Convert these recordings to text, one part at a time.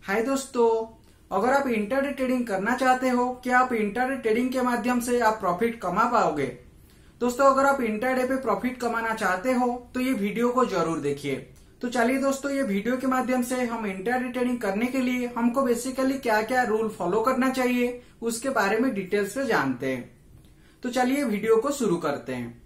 हाय दोस्तों, अगर आप इंट्राडे ट्रेडिंग करना चाहते हो, क्या आप इंट्राडे ट्रेडिंग के माध्यम से आप प्रॉफिट कमा पाओगे? दोस्तों, अगर आप इंट्राडे पे प्रॉफिट कमाना चाहते हो तो ये वीडियो को जरूर देखिए। तो चलिए दोस्तों, ये वीडियो के माध्यम से हम इंट्राडे ट्रेडिंग करने के लिए हमको बेसिकली क्या क्या रूल फॉलो करना चाहिए उसके बारे में डिटेल्स में जानते हैं। तो चलिए वीडियो को शुरू करते हैं।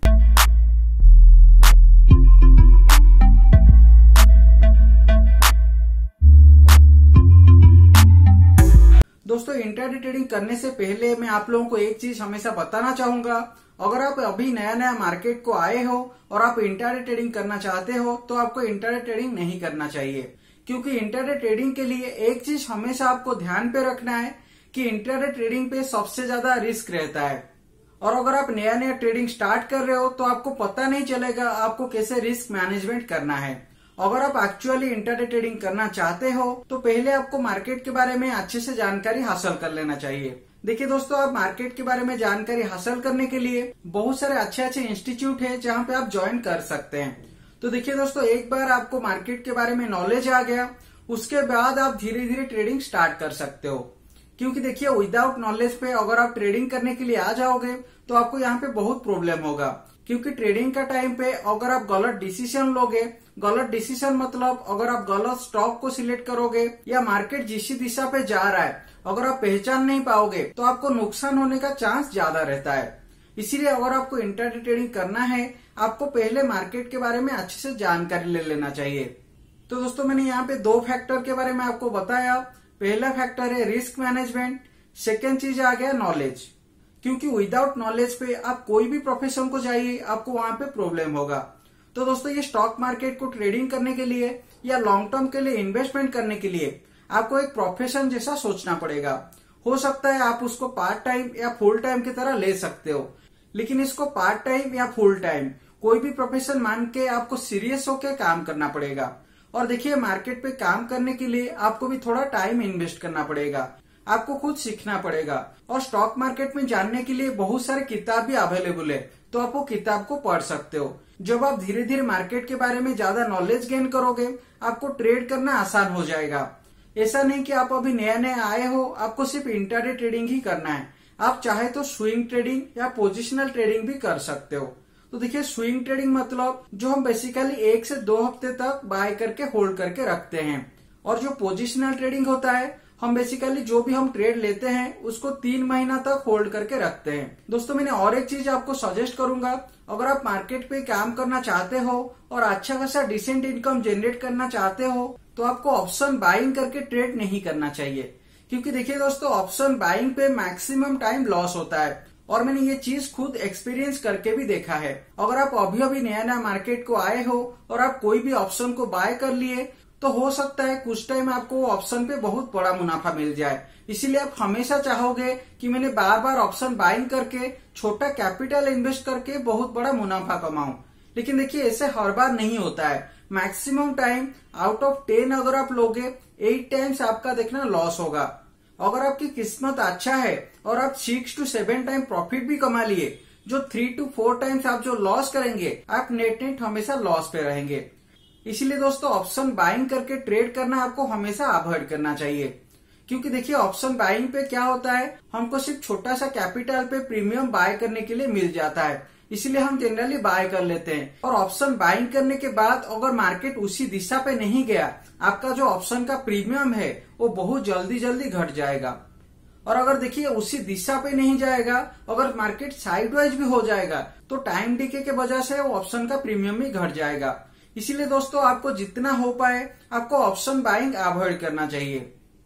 दोस्तों, इंट्राडे ट्रेडिंग करने से पहले मैं आप लोगों को एक चीज हमेशा बताना चाहूंगा। अगर आप अभी नया मार्केट को आए हो और आप इंट्राडे ट्रेडिंग करना चाहते हो तो आपको इंट्राडे ट्रेडिंग नहीं करना चाहिए, क्योंकि इंट्राडे ट्रेडिंग के लिए एक चीज हमेशा आपको ध्यान पे रखना है कि इंट्राडे ट्रेडिंग पे सबसे ज्यादा रिस्क रहता है। और अगर आप नया ट्रेडिंग स्टार्ट कर रहे हो तो आपको पता नहीं चलेगा आपको कैसे रिस्क मैनेजमेंट करना है। अगर आप एक्चुअली इंट्राडे ट्रेडिंग करना चाहते हो तो पहले आपको मार्केट के बारे में अच्छे से जानकारी हासिल कर लेना चाहिए। देखिए दोस्तों, आप मार्केट के बारे में जानकारी हासिल करने के लिए बहुत सारे अच्छे इंस्टीट्यूट है जहाँ पे आप ज्वाइन कर सकते हैं। तो देखिए दोस्तों, एक बार आपको मार्केट के बारे में नॉलेज आ गया, उसके बाद आप धीरे धीरे ट्रेडिंग स्टार्ट कर सकते हो। क्योंकि देखिए, विदाउट नॉलेज पे अगर आप ट्रेडिंग करने के लिए आ जाओगे तो आपको यहाँ पे बहुत प्रॉब्लम होगा। क्योंकि ट्रेडिंग का टाइम पे अगर आप गलत डिसीजन लोगे, गलत डिसीजन मतलब अगर आप गलत स्टॉक को सिलेक्ट करोगे या मार्केट जिस दिशा पे जा रहा है अगर आप पहचान नहीं पाओगे तो आपको नुकसान होने का चांस ज्यादा रहता है। इसीलिए अगर आपको इंट्राडे ट्रेडिंग करना है, आपको पहले मार्केट के बारे में अच्छे से जानकारी ले लेना चाहिए। तो दोस्तों, मैंने यहाँ पे दो फैक्टर के बारे में आपको बताया। पहला फैक्टर है रिस्क मैनेजमेंट, सेकेंड चीज आ गया नॉलेज। क्योंकि विदाउट नॉलेज पे आप कोई भी प्रोफेशन को जाइए, आपको वहां पे प्रॉब्लम होगा। तो दोस्तों, ये स्टॉक मार्केट को ट्रेडिंग करने के लिए या लॉन्ग टर्म के लिए इन्वेस्टमेंट करने के लिए आपको एक प्रोफेशन जैसा सोचना पड़ेगा। हो सकता है आप उसको पार्ट टाइम या फुल टाइम की तरह ले सकते हो, लेकिन इसको पार्ट टाइम या फुल टाइम कोई भी प्रोफेशन मान के आपको सीरियस होकर काम करना पड़ेगा। और देखिए, मार्केट पे काम करने के लिए आपको भी थोड़ा टाइम इन्वेस्ट करना पड़ेगा, आपको खुद सीखना पड़ेगा। और स्टॉक मार्केट में जानने के लिए बहुत सारे किताब भी अवेलेबल है, तो आप वो किताब को पढ़ सकते हो। जब आप धीरे धीरे मार्केट के बारे में ज्यादा नॉलेज गेन करोगे, आपको ट्रेड करना आसान हो जाएगा। ऐसा नहीं कि आप अभी नया आए हो, आपको सिर्फ इंट्राडे ट्रेडिंग ही करना है। आप चाहे तो स्विंग ट्रेडिंग या पोजिशनल ट्रेडिंग भी कर सकते हो। तो देखिए, स्विंग ट्रेडिंग मतलब जो हम बेसिकली 1 से 2 हफ्ते तक बाय करके होल्ड करके रखते हैं। और जो पोजिशनल ट्रेडिंग होता है, हम बेसिकली जो भी हम ट्रेड लेते हैं उसको 3 महीना तक होल्ड करके रखते हैं। दोस्तों, मैंने और एक चीज आपको सजेस्ट करूंगा। अगर आप मार्केट पे काम करना चाहते हो और अच्छा खासा डिसेंट इनकम जनरेट करना चाहते हो तो आपको ऑप्शन बाइंग करके ट्रेड नहीं करना चाहिए। क्योंकि देखिए दोस्तों, ऑप्शन बाइंग पे मैक्सिमम टाइम लॉस होता है और मैंने ये चीज खुद एक्सपीरियंस करके भी देखा है। अगर आप अभी नया मार्केट को आए हो और आप कोई भी ऑप्शन को बाय कर लिए तो हो सकता है कुछ टाइम आपको ऑप्शन पे बहुत बड़ा मुनाफा मिल जाए। इसीलिए आप हमेशा चाहोगे कि मैंने बार बार ऑप्शन बाइंग करके छोटा कैपिटल इन्वेस्ट करके बहुत बड़ा मुनाफा कमाऊं। लेकिन देखिए, ऐसे हर बार नहीं होता है। मैक्सिमम टाइम आउट ऑफ 10 अगर आप लोगे, 8 टाइम्स आपका देखना लॉस होगा। अगर आपकी किस्मत अच्छा है और आप 6 to 7 टाइम प्रॉफिट भी कमा लिए, जो 3 to 4 टाइम्स आप जो लॉस करेंगे, आप नेट हमेशा लॉस पे रहेंगे। इसीलिए दोस्तों, ऑप्शन बाइंग करके ट्रेड करना आपको हमेशा अवॉइड करना चाहिए। क्योंकि देखिए, ऑप्शन बाइंग पे क्या होता है, हमको सिर्फ छोटा सा कैपिटल पे प्रीमियम बाय करने के लिए मिल जाता है, इसलिए हम जनरली बाय कर लेते हैं। और ऑप्शन बाइंग करने के बाद अगर मार्केट उसी दिशा पे नहीं गया, आपका जो ऑप्शन का प्रीमियम है वो बहुत जल्दी घट जाएगा। और अगर देखिए उसी दिशा पे नहीं जाएगा, अगर मार्केट साइडवाइज भी हो जाएगा तो टाइम डीके के वजह से वो ऑप्शन का प्रीमियम भी घट जाएगा। इसीलिए दोस्तों, आपको जितना हो पाए आपको ऑप्शन बाइंग अवॉइड करना चाहिए।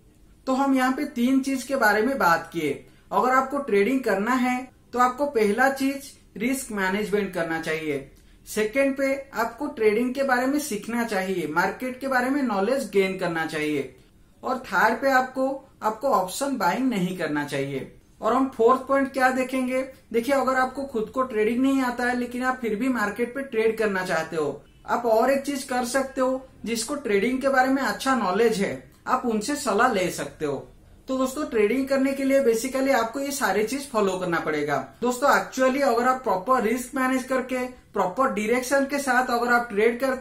तो हम यहाँ पे 3 चीज के बारे में बात किए। अगर आपको ट्रेडिंग करना है तो आपको पहला चीज रिस्क मैनेजमेंट करना चाहिए। सेकेंड पे आपको ट्रेडिंग के बारे में सीखना चाहिए, मार्केट के बारे में नॉलेज गेन करना चाहिए। और थर्ड पे आपको ऑप्शन बाइंग नहीं करना चाहिए। और हम फोर्थ पॉइंट क्या देखेंगे, देखिए, अगर आपको खुद को ट्रेडिंग नहीं आता है लेकिन आप फिर भी मार्केट पे ट्रेड करना चाहते हो, आप और एक चीज कर सकते हो। जिसको ट्रेडिंग के बारे में अच्छा नॉलेज है, आप उनसे सलाह ले सकते हो। तो दोस्तों, ट्रेडिंग करने के लिए बेसिकली आपको ये सारी चीज फॉलो करना पड़ेगा। दोस्तों, एक्चुअली अगर आप प्रॉपर रिस्क मैनेज करके प्रॉपर डायरेक्शन के साथ अगर आप ट्रेड करते हो,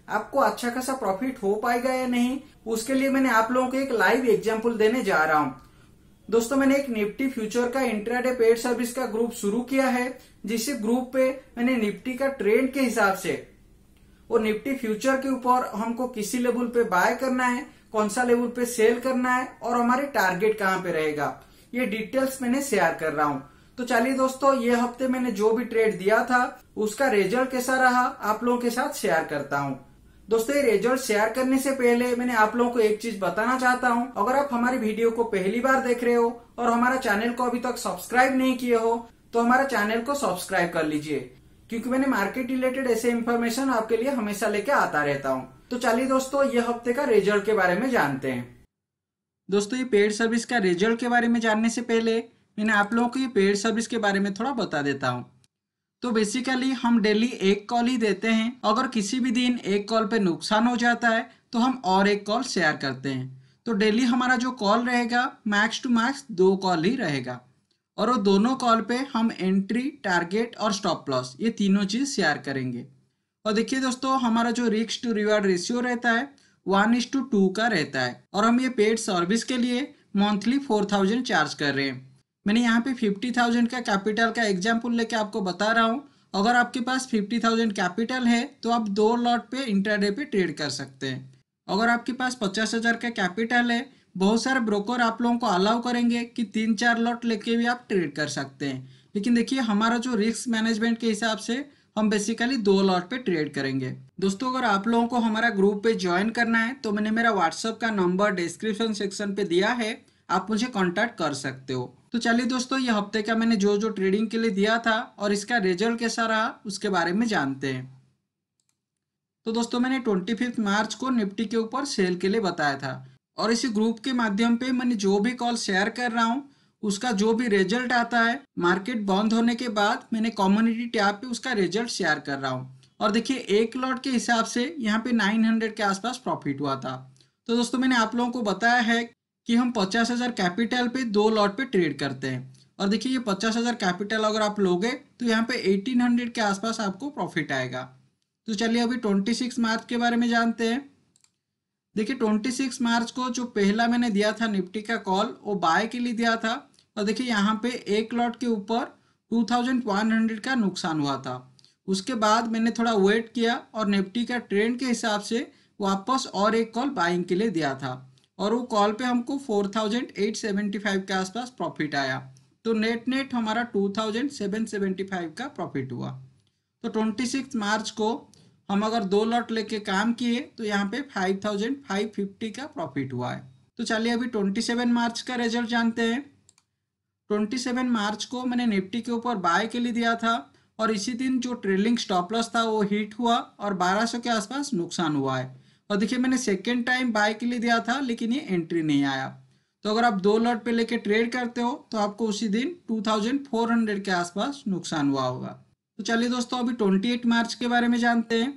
आपको अच्छा खासा प्रॉफिट हो पाएगा या नहीं, उसके लिए मैंने आप लोगों को एक लाइव एग्जांपल देने जा रहा हूं। दोस्तों, मैंने एक निफ्टी फ्यूचर का इंट्राडे पेड सर्विस का ग्रुप शुरू किया है, जिस ग्रुप पे मैंने निफ्टी का ट्रेंड के हिसाब से और निफ्टी फ्यूचर के ऊपर हमको किसी लेवल पे बाय करना है, कौन सा लेवल पे सेल करना है और हमारे टारगेट कहां पे रहेगा, ये डिटेल्स मैंने शेयर कर रहा हूं। तो चलिए दोस्तों, ये हफ्ते मैंने जो भी ट्रेड दिया था उसका रिजल्ट कैसा रहा आप लोगों के साथ शेयर करता हूं। दोस्तों, ये रिजल्ट शेयर करने से पहले मैंने आप लोगों को एक चीज बताना चाहता हूं। अगर आप हमारी वीडियो को पहली बार देख रहे हो और हमारा चैनल को अभी तक सब्सक्राइब नहीं किए हो तो हमारा चैनल को सब्सक्राइब कर लीजिए, क्योंकि मैंने मार्केट रिलेटेड ऐसे इन्फॉर्मेशन आपके लिए हमेशा लेके आता रहता हूं। तो चलिए दोस्तों, ये हफ्ते का रिजल्ट के बारे में जानते हैं। दोस्तों, ये पेड सर्विस का रिजल्ट के बारे में जानने से पहले मैंने आप लोगों को ये पेड सर्विस के बारे में थोड़ा बता देता हूँ। तो बेसिकली हम डेली एक कॉल ही देते हैं। अगर किसी भी दिन एक कॉल पे नुकसान हो जाता है तो हम और एक कॉल शेयर करते हैं। तो डेली हमारा जो कॉल रहेगा मैक्स टू मैक्स 2 कॉल ही रहेगा, और वो दोनों कॉल पे हम एंट्री, टारगेट और स्टॉप लॉस ये तीनों चीज शेयर करेंगे। और देखिए दोस्तों, हमारा जो रिस्क टू रिवार्ड रेशियो रहता है 1:2 का रहता है, और हम ये पेड सर्विस के लिए मंथली 4000 चार्ज कर रहे हैं। मैंने यहाँ पे 50,000 का कैपिटल का एग्जाम्पल लेके आपको बता रहा हूँ। अगर आपके पास 50,000 कैपिटल है तो आप 2 लॉट पे इंट्राडे पे ट्रेड कर सकते हैं। अगर आपके पास 50,000 का कैपिटल है, बहुत सारे ब्रोकर आप लोगों को अलाउ करेंगे कि 3-4 लॉट लेके भी आप ट्रेड कर सकते हैं। लेकिन देखिए, हमारा जो रिस्क मैनेजमेंट के हिसाब से हम बेसिकली 2 लॉट पे ट्रेड करेंगे। दोस्तों, अगर आप लोगों को हमारा ग्रुप पे ज्वाइन करना है तो मैंने मेरा व्हाट्सएप का नंबर डिस्क्रिप्शन सेक्शन पे दिया है, आप मुझे कांटेक्ट कर सकते हो। तो चलिए दोस्तों, ये हफ्ते का मैंने जो जो ट्रेडिंग के लिए दिया था और इसका रिजल्ट कैसा रहा उसके बारे में जानते हैं। तो दोस्तों, मैंने 25 मार्च को निफ्टी के ऊपर सेल के लिए बताया था, और इसी ग्रुप के माध्यम पे मैंने जो भी कॉल शेयर कर रहा हूँ उसका जो भी रिजल्ट आता है मार्केट बंद होने के बाद मैंने कम्युनिटी टैब पे उसका रिजल्ट शेयर कर रहा हूँ। और देखिए, एक लॉट के हिसाब से यहाँ पे 900 के आसपास प्रॉफिट हुआ था। तो दोस्तों, मैंने आप लोगों को बताया है कि हम 50,000 कैपिटल पे 2 लॉट पे ट्रेड करते हैं। और देखिए, ये 50,000 कैपिटल अगर आप लोगे तो यहाँ पे 1800 के आसपास आपको प्रॉफिट आएगा। तो चलिए अभी 26 मार्च के बारे में जानते हैं। देखिए, 26 मार्च को जो पहला मैंने दिया था निफ्टी का कॉल वो बाय के लिए दिया था, और देखिए यहाँ पे एक लॉट के ऊपर 2100 का नुकसान हुआ था। उसके बाद मैंने थोड़ा वेट किया और निफ्टी का ट्रेंड के हिसाब से वापस और एक कॉल बाइंग के लिए दिया था, और वो कॉल पे हमको 4875 के आसपास प्रॉफिट आया। तो नेट हमारा 2775 का प्रॉफिट हुआ। तो 26 मार्च को हम अगर 2 लॉट लेके काम किए तो यहाँ पे 5550 का प्रॉफिट हुआ है। तो चलिए अभी 27 मार्च का रिजल्ट जानते हैं। 27 मार्च को मैंने निफ्टी के ऊपर बाय के लिए दिया था, और इसी दिन जो ट्रेलिंग स्टॉप लॉस था वो हिट हुआ और 1200 के आसपास नुकसान हुआ है। और देखिए, मैंने सेकेंड टाइम बाय के लिए दिया था लेकिन ये एंट्री नहीं आया। तो अगर आप 2 लॉट पे लेके ट्रेड करते हो तो आपको उसी दिन 2400 के आसपास नुकसान हुआ होगा। तो चलिए दोस्तों, अभी 28 मार्च के बारे में जानते हैं।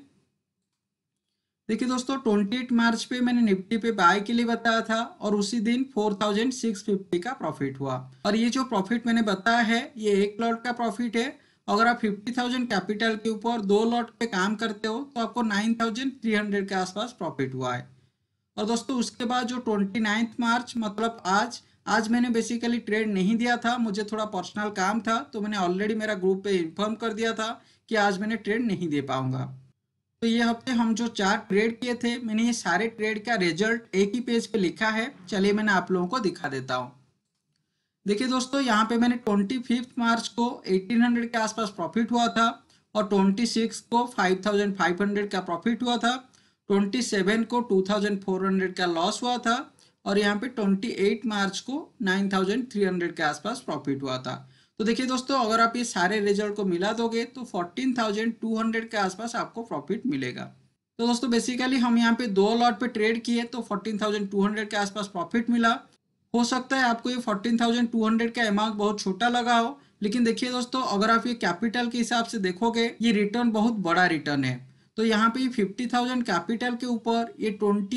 देखिए दोस्तों, 28 मार्च पे मैंने निफ्टी पे बाय के लिए बताया था, और उसी दिन 4650 का प्रॉफिट हुआ। और ये जो प्रॉफिट मैंने बताया है ये एक लॉट का प्रॉफिट है। अगर आप 50,000 कैपिटल के ऊपर 2 लॉट पे काम करते हो तो आपको 9300 के आसपास प्रॉफिट हुआ है। और दोस्तों, उसके बाद जो 29 मार्च मतलब आज मैंने बेसिकली ट्रेड नहीं दिया था, मुझे थोड़ा पर्सनल काम था, तो मैंने ऑलरेडी मेरा ग्रुप पे इन्फॉर्म कर दिया था कि आज मैंने ट्रेड नहीं दे पाऊंगा। तो ये हफ्ते हम जो 4 ट्रेड किए थे, मैंने ये सारे ट्रेड का रिजल्ट एक ही पेज पे लिखा है। चलिए मैंने आप लोगों को दिखा देता हूँ। देखिए दोस्तों, यहाँ पे मैंने 25 मार्च को 1800 के आसपास प्रॉफिट हुआ था, और 26 को 5500 का प्रॉफिट हुआ था। 27 को 2400 का लॉस हुआ था, और यहाँ पे 28 मार्च को 9300 के आसपास प्रॉफिट हुआ था। तो देखिए दोस्तों, अगर आप ये सारे रिजल्ट को मिला दोगे तो 14,200 के आसपास आपको प्रॉफिट मिलेगा। तो दोस्तों, बेसिकली हम यहाँ पे 2 लॉट पे ट्रेड किए तो 14,200 के आसपास प्रॉफिट मिला। हो सकता है आपको ये 14,200 का अमाउंट बहुत छोटा लगा हो, लेकिन देखिए दोस्तों, अगर आप ये कैपिटल के हिसाब से देखोगे ये रिटर्न बहुत बड़ा रिटर्न है। तो यहाँ पे 50,000 कैपिटल के ऊपर ये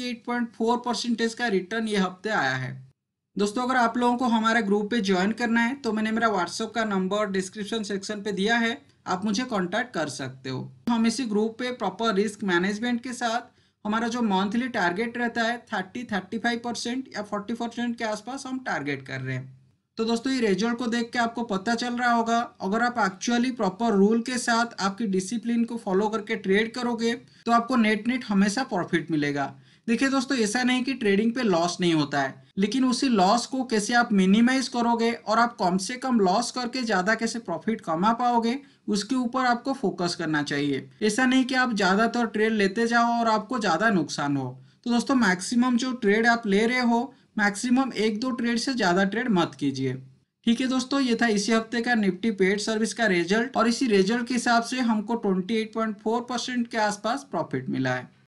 28.4% का रिटर्न ये हफ्ते आया है। दोस्तों, अगर आप लोगों को हमारे ग्रुप पे ज्वाइन करना है तो मैंने मेरा व्हाट्सएप का नंबर डिस्क्रिप्शन सेक्शन पे दिया है, आप मुझे कांटेक्ट कर सकते हो। हम इसी ग्रुप पे प्रॉपर रिस्क मैनेजमेंट के साथ हमारा जो मंथली टारगेट रहता है 35% या 40% के आसपास हम टारगेट कर रहे हैं। तो दोस्तों ये रिजल्ट को देख के आपको पता चल रहा होगा, अगर आप एक्चुअली प्रॉपर रूल के साथ आपकी डिसिप्लिन को फॉलो करके ट्रेड करोगे तो आपको नेट नेट हमेशा प्रॉफिट मिलेगा। देखिए दोस्तों, ऐसा नहीं कि ट्रेडिंग पे लॉस नहीं होता है, लेकिन उसी लॉस को कैसे आप मिनिमाइज करोगे और आप कम से कम लॉस करके ज्यादा कैसे प्रॉफिट कमा पाओगे, उसके ऊपर आपको फोकस करना चाहिए। ऐसा नहीं कि आप ज्यादातर ट्रेड लेते जाओ और आपको ज्यादा नुकसान हो। तो दोस्तों मैक्सिमम जो ट्रेड आप ले रहे हो, मैक्सिमम एक दो ट्रेड से ज्यादा ट्रेड मत कीजिए। ठीक है दोस्तों, ये था इसी हफ्ते का निफ्टी पेड सर्विस का रिजल्ट, और इसी रिजल्ट के हिसाब से हमको 28.4% के आसपास प्रॉफिट मिला है।